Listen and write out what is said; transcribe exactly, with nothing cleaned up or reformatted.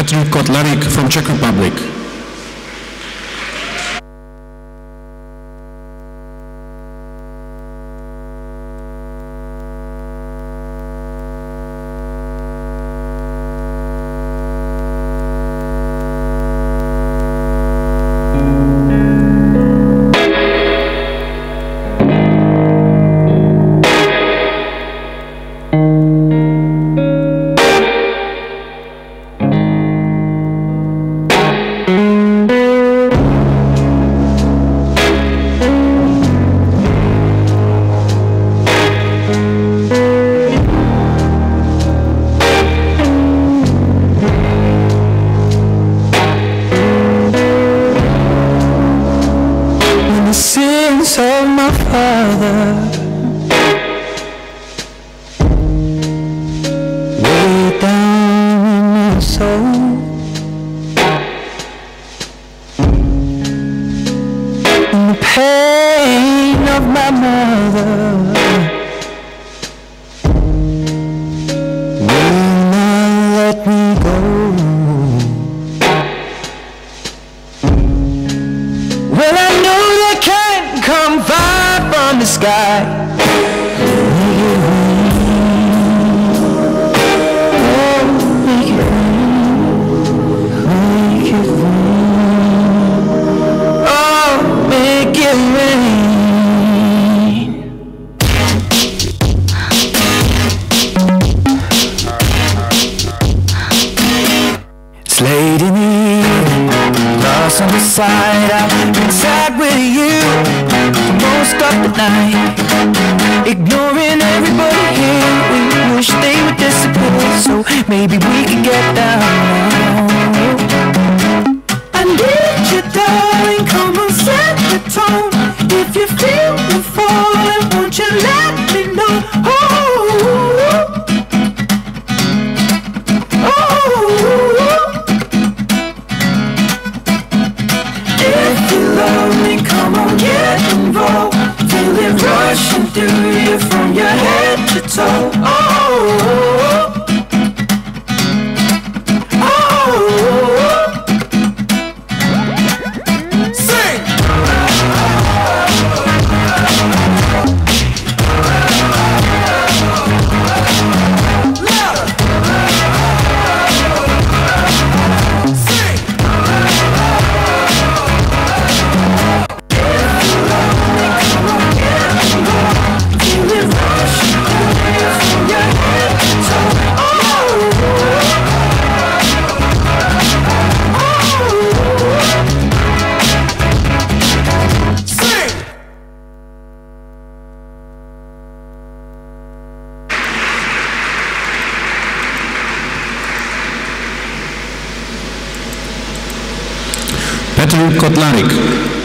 Petr Kotlarik from Czech Republic. Sins of my father way down in my soul, and the pain of my mother will not let me go. Well, I know they can't come far from the sky. Make it rain. Oh, make it rain. Make it rain. Oh, make it rain. It's late in the evening, lost on the side. I've been sad with you for most of the night, ignoring everybody here. We wish they would disappear, so maybe we could get down now. I need you, darling, come on, set the tone. If you feel the falling, won't you let me know? Oh, come on, get involved. Feel it rushing through you from your head to toe. Oh, oh, oh. Sing! Louder! Sing! Petr Kotlarik.